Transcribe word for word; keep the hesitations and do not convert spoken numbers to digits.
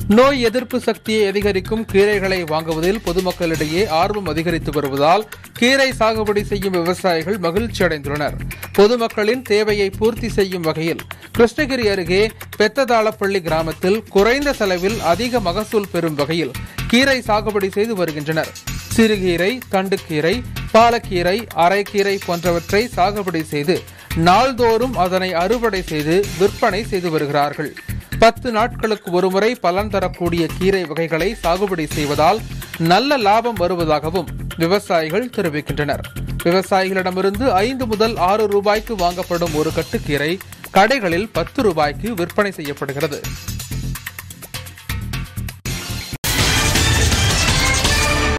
நோய் எதிர்ப்பு சக்தியை அதிகரிக்கும் கீரைகளை வாங்குவதில் பொதுமக்களிடையே ஆர்வம் அதிகரித்து வருவதால் கீரை சாகுபடி செய்யும் விவசாயிகள் மகிழ்ச்சி அடைந்துள்ளனர். பொதுமக்களின் தேவையை பூர்த்தி செய்யும் வகையில் கிருஷ்ணகிரி அருகே பெத்ததாளப்பள்ளி கிராமத்தில் குறைந்த செலவில் அதிக மகசூல் பெறும் வகையில் கீரை சாகுபடி செய்து வருகின்றனர். சிறுகீரை, தண்டுக்கீரை, பாலக்கீரை, அரைக்கீரை போன்றவற்றை சாகுபடி செய்து நாள்தோறும் அதனை அறுவடை செய்து விற்பனை செய்து வருகிறார்கள். பத்து நாட்களுக்கு ஒருமுறை பலன் தரக்கூடிய கீரை வகைகளை சாகுபடி செய்வதால் நல்ல லாபம் வருவதாகவும் விவசாயிகள் தெரிவிக்கின்றனர். விவசாயிகளிடமிருந்து ஐந்து முதல் ஆறு ரூபாய்க்கு வாங்கப்படும் ஒரு கட்டுக்கீரை கடைகளில் பத்து ரூபாய்க்கு விற்பனை செய்யப்படுகிறது.